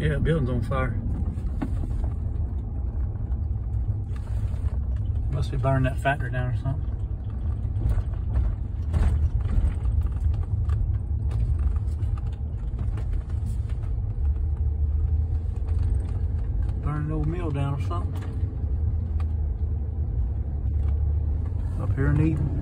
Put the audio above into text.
Yeah, building's on fire. Must be burning that factory down or something. Burning an old mill down or something. Up here in Eden.